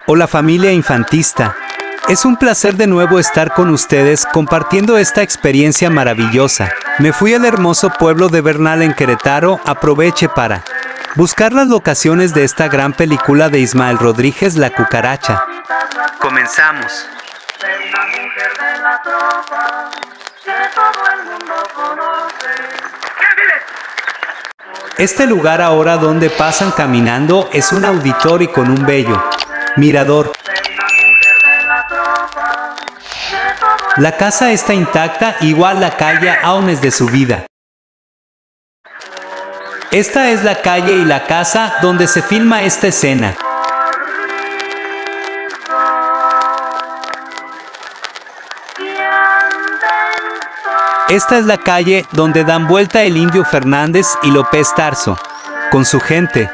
Hola familia infantista. Es un placer de nuevo estar con ustedes compartiendo esta experiencia maravillosa. Me fui al hermoso pueblo de Bernal en Querétaro. Aproveche para buscar las locaciones de esta gran película de Ismael Rodríguez, La Cucaracha. Comenzamos. Este lugar ahora donde pasan caminando es un auditorio con un bello mirador. La casa está intacta, igual la calle aún es de su vida. Esta es la calle y la casa donde se filma esta escena. Esta es la calle donde dan vuelta el Indio Fernández y López Tarso, con su gente.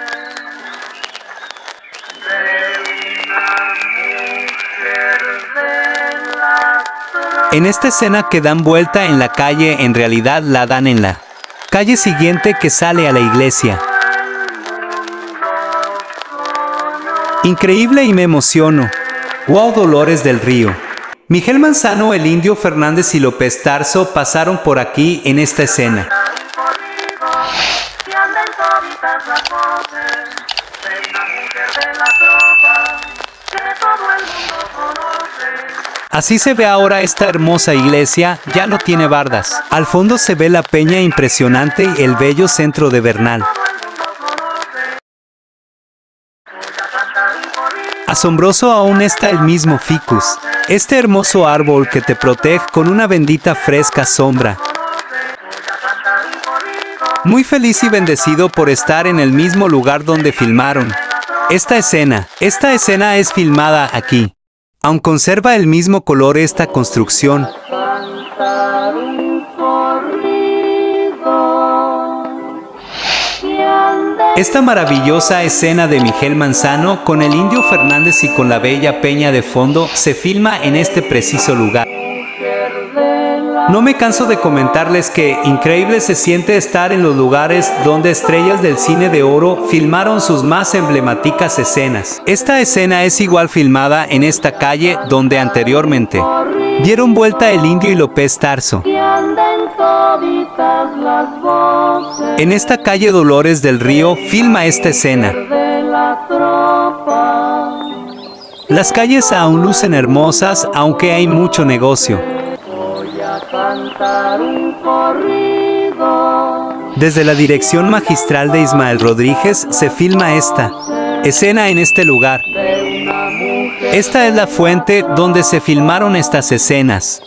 En esta escena que dan vuelta en la calle, en realidad la dan en la calle siguiente que sale a la iglesia. Increíble y me emociono. Wow, Dolores del Río. Miguel Manzano, el Indio Fernández y López Tarso pasaron por aquí en esta escena. Así se ve ahora esta hermosa iglesia, ya no tiene bardas. Al fondo se ve la peña impresionante y el bello centro de Bernal. Asombroso aún está el mismo ficus, este hermoso árbol que te protege con una bendita fresca sombra. Muy feliz y bendecido por estar en el mismo lugar donde filmaron esta escena. Esta escena es filmada aquí. Aún conserva el mismo color esta construcción. Esta maravillosa escena de Miguel Manzano con el Indio Fernández y con la bella peña de fondo se filma en este preciso lugar. No me canso de comentarles que increíble se siente estar en los lugares donde estrellas del cine de oro filmaron sus más emblemáticas escenas. Esta escena es igual filmada en esta calle donde anteriormente dieron vuelta el Indio y López Tarso. En esta calle Dolores del Río filma esta escena. Las calles aún lucen hermosas, aunque hay mucho negocio. Desde la dirección magistral de Ismael Rodríguez se filma esta escena en este lugar. Esta es la fuente donde se filmaron estas escenas.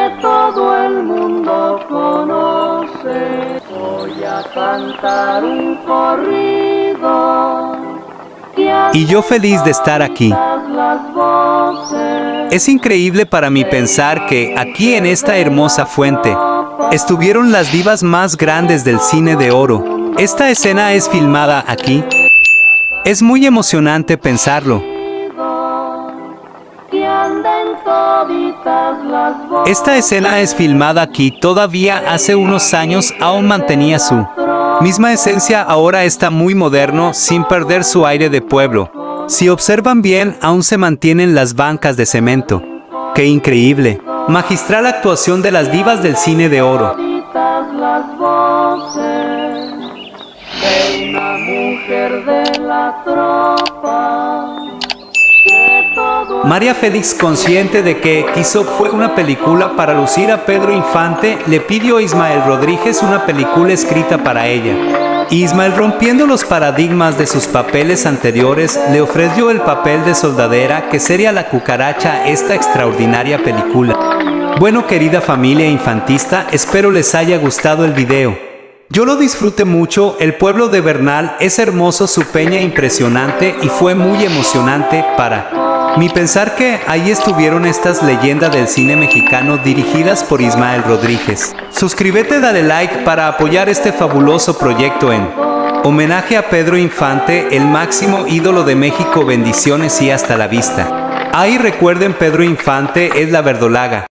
Y yo feliz de estar aquí. Es increíble para mí pensar que aquí en esta hermosa fuente estuvieron las divas más grandes del cine de oro. Esta escena es filmada aquí. Es muy emocionante pensarlo. Esta escena es filmada aquí. Todavía hace unos años aún mantenía su misma esencia, ahora está muy moderno sin perder su aire de pueblo. Si observan bien, aún se mantienen las bancas de cemento. ¡Qué increíble! Magistral actuación de las divas del cine de oro. María Félix, consciente de que quiso fue una película para lucir a Pedro Infante, le pidió a Ismael Rodríguez una película escrita para ella. Ismael, rompiendo los paradigmas de sus papeles anteriores, le ofreció el papel de soldadera que sería La Cucaracha, esta extraordinaria película. Bueno, querida familia infantista, espero les haya gustado el video. Yo lo disfruté mucho, el pueblo de Bernal es hermoso, su peña impresionante y fue muy emocionante para mí pensar que ahí estuvieron estas leyendas del cine mexicano dirigidas por Ismael Rodríguez. Suscríbete, dale like para apoyar este fabuloso proyecto en homenaje a Pedro Infante, el máximo ídolo de México. Bendiciones y hasta la vista. Ahí recuerden, Pedro Infante es la verdolaga.